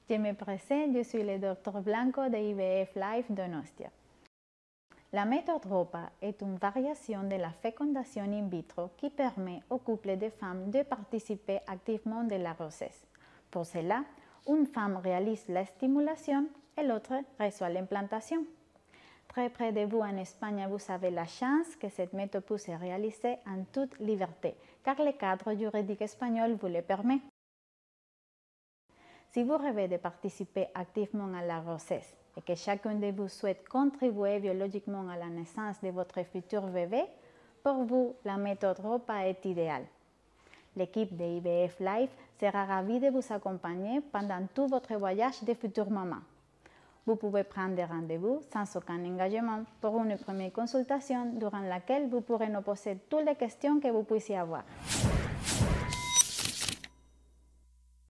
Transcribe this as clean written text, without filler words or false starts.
Je me présente, je suis le Dr Blanco de IVF Life Donostia. La méthode ROPA est une variation de la fécondation in vitro qui permet aux couples de femmes de participer activement de la grossesse. Pour cela, une femme réalise la stimulation et l'autre reçoit l'implantation. Très près de vous en Espagne, vous avez la chance que cette méthode puisse se réaliser en toute liberté, car le cadre juridique espagnol vous le permet. Si vous rêvez de participer activement à la grossesse et que chacun de vous souhaite contribuer biologiquement à la naissance de votre futur bébé, pour vous, la méthode ROPA est idéale. L'équipe de IVF Life sera ravie de vous accompagner pendant tout votre voyage de future maman. Vous pouvez prendre des rendez-vous sans aucun engagement pour une première consultation durant laquelle vous pourrez nous poser toutes les questions que vous puissiez avoir.